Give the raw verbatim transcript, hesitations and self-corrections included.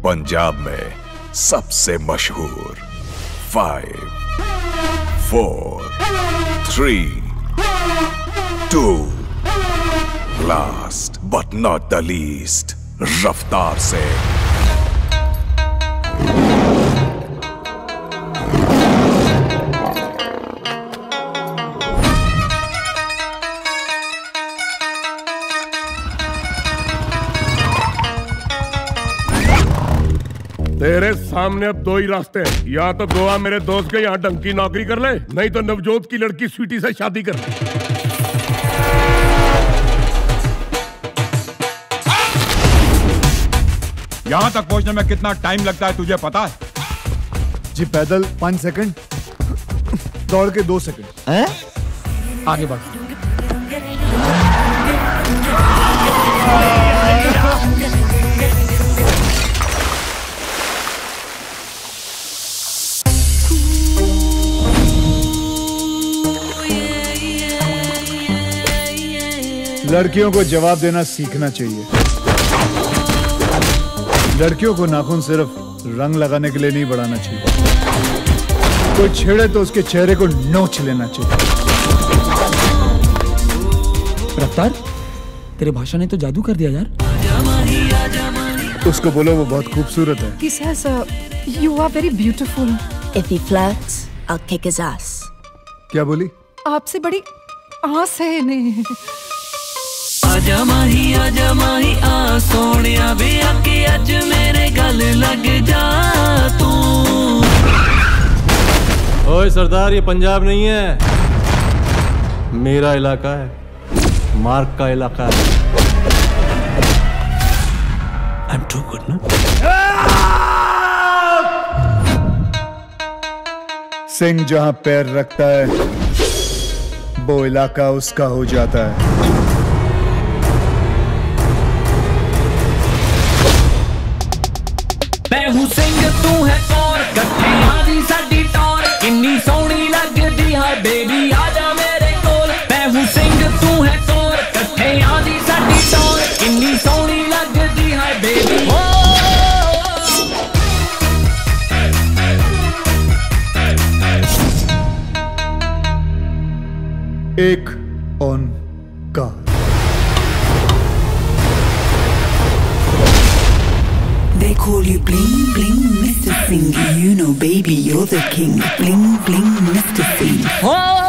पंजाब में सबसे मशहूर। Five, four, three, two, last but not the least, Raftaar से। तेरे सामने अब दो ही रास्ते हैं, या तो गोवा मेरे दोस्त के यहाँ ढंग की नौकरी कर ले, नहीं तो नवजोत की लड़की स्वीटी से शादी कर ले। यहाँ तक पहुँचने में कितना टाइम लगता है तुझे पता है? जी पैदल पाँच सेकंड, दौड़ के दो सेकंड। हैं? आगे बढ़। लड़कियों को जवाब देना सीखना चाहिए। लड़कियों को नाखून सिर्फ रंग लगाने के लिए नहीं बढ़ाना चाहिए। कोई छेड़े तो उसके चेहरे को नोच लेना चाहिए। रफ्तार, तेरे भाषा ने तो जादू कर दिया यार। उसको बोलो वो बहुत खूबसूरत है। He says, uh, you are very beautiful. If he flirts, I'll kick his ass. क्या बोली? आपसे बड़ी आस है नहीं। आजा माही आजा माही आ सोनिया वे आके अज मेरे गल लग जा तू। ओए सरदार, ये पंजाब नहीं है, मेरा इलाका है, मार्क का इलाका है। I'm too good ना? सिंह जहां पैर रखता है वो इलाका उसका हो जाता है। मैं हूँ सिंह तू है कौन, कट्ठियां दी साडी टौर, किन्नी सोहनी लगदी है बेबी आजा मेरे कोल। मैं हूँ सिंह तू है कौन, कट्ठियां दी साडी टौर, किन्नी सोहनी लगदी है बेबी। एक ऑन का They call you bling bling Mister Singh. You know baby you're the king. Bling bling Mister Singh.